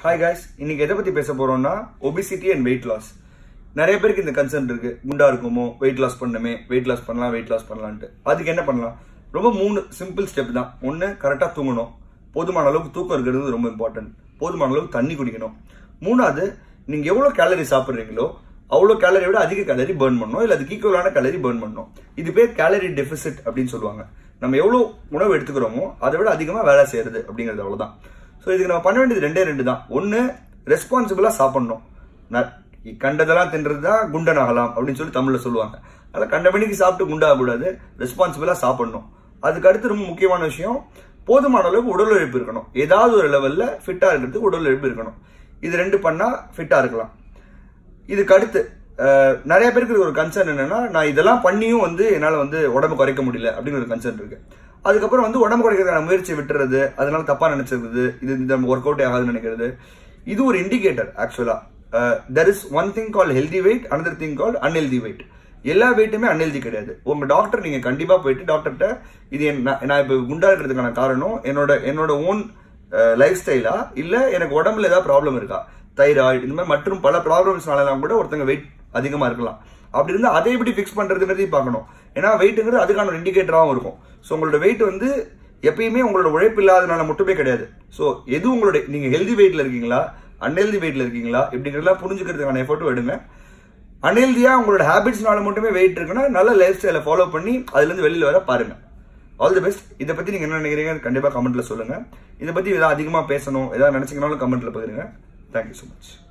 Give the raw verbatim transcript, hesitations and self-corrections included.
Hi guys, இன்னைக்கு எதை பத்தி பேச போறோம்னா obesity and weight loss. நிறைய பேருக்கு இந்த கன்சர்ன் இருக்கு. குண்டா இருக்குமோ, weight loss பண்ணணுமே, weight loss பண்ணலாம், weight loss பண்ணலாம்னு. அதுக்கு என்ன பண்ணலாம்? ரொம்ப மூணு சிம்பிள் ஸ்டெப் தான். ஒன்னு கரெக்ட்டா தூங்கணும். போதுமான அளவுக்கு தூக்கம் இருக்கிறது ரொம்ப இம்பார்ட்டன்ட். போதுமான அளவுக்கு தண்ணி குடிக்கணும். மூணாவது, நீங்க எவ்வளவு கேலரி சாப்பிடுறீங்களோ அவ்வளவு கேலரி விட அதிக கேலரி பர்ன் பண்ணணும், இல்ல அதுக்கு ஈக்குவலான கேலரி பர்ன் பண்ணணும். இது பேர் கேலரி டெபிசிட் அப்படின்னு சொல்லுவாங்க. நம்ம எவ்வளவு உணவு எடுத்துக்கிறோமோ அதை விட அதிகமா வேலை செய்யறது அப்படிங்கிறது அவ்வளவுதான். ஸோ இதுக்கு நம்ம பண்ண வேண்டியது ரெண்டே ரெண்டு தான். ஒன்னு ரெஸ்பான்சிபிளா சாப்பிடணும். கண்டதெல்லாம் தின்றதுதான் குண்டன் ஆகலாம் அப்படின்னு சொல்லி தமிழ்ல சொல்லுவாங்க. அதனால கண்டபடிக்கு சாப்பிட்டு குண்டாக கூடாது, ரெஸ்பான்சிபிளா சாப்பிடணும். அதுக்கு அடுத்து ரொம்ப முக்கியமான விஷயம், போதுமான அளவுக்கு உடல் உழைப்பு இருக்கணும். ஏதாவது ஒரு லெவல்ல ஃபிட்டா இருக்கிறதுக்கு உடல் உழைப்பு இருக்கணும். இது ரெண்டு பண்ணா ஃபிட்டா இருக்கலாம். இதுக்கு அடுத்து நிறைய பேருக்கு ஒரு கன்சர்ன் என்னன்னா, நான் இதெல்லாம் பண்ணியும் வந்து என்னால வந்து உடம்பு குறைக்க முடியல அப்படின்னு ஒரு கன்சர்ன் இருக்கு. அதுக்கப்புறம் வந்து உடம்பு குறைக்கிறதுக்கான முயற்சியை விட்டுறது, அதனால தப்பா நினைச்சிருக்குது, இது இந்த ஒர்க் அவுட் ஆகாதுன்னு நினைக்கிறது. இது ஒரு இண்டிகேட்டர். ஆக்சுவலா there is one thing call healthy weight, another thing call unhealthy weight. எல்லா வெயிட்டுமே அன்ஹெல்தி கிடையாது. உங்க டாக்டர் நீங்க கண்டிப்பா போயிட்டு டாக்டர்கிட்ட இது நான் இப்ப குண்டா இருக்கிறதுக்கான காரணம் என்னோட என்னோட ஓன் லைஃப் ஸ்டைலா, இல்ல எனக்கு உடம்புல ஏதாவது ப்ராப்ளம் இருக்கா, தைராய்டு இந்த மாதிரி மற்றும் பல ப்ராப்ளம்ஸ்னால கூட ஒருத்தங்க வெயிட் அதிகமா இருக்கலாம். அப்படி இருந்தா அதை எப்படி பிக்ஸ் பண்றதுங்கிறதையும் பார்க்கணும். ஏன்னா வெயிட்ங்கிறது அதுக்கான ஒரு இண்டிகேட்டராகவும் இருக்கும். ஸோ உங்களோட வெயிட் வந்து எப்பயுமே உங்களோட உழைப்பு இல்லாதனால மட்டுமே கிடையாது. ஸோ எது உங்களோட நீங்க ஹெல்தி வெயிட்ல இருக்கீங்களா, அன்ஹெல்தி வெயிட்ல இருக்கீங்களா இப்படிங்கிறதெல்லாம் புரிஞ்சுக்கிறதுக்கான எஃபர்ட்டும் எடுங்க. அன்ஹெல்தியா உங்களோட ஹேபிட்ஸ்னால மட்டுமே வெயிட் இருக்குன்னா நல்ல லைஃப் ஸ்டைலை ஃபாலோ பண்ணி அதுல இருந்து வெளியில வர பாருங்க. All the best. இதை பத்தி நீங்க என்ன நினைக்கிறீங்க கண்டிப்பா கமெண்ட்ல சொல்லுங்க. இதை பத்தி ஏதாவது அதிகமா பேசணும் ஏதாவது நினைச்சீங்கன்னாலும் கமெண்ட்ல பகிருங்க. Thank you so much.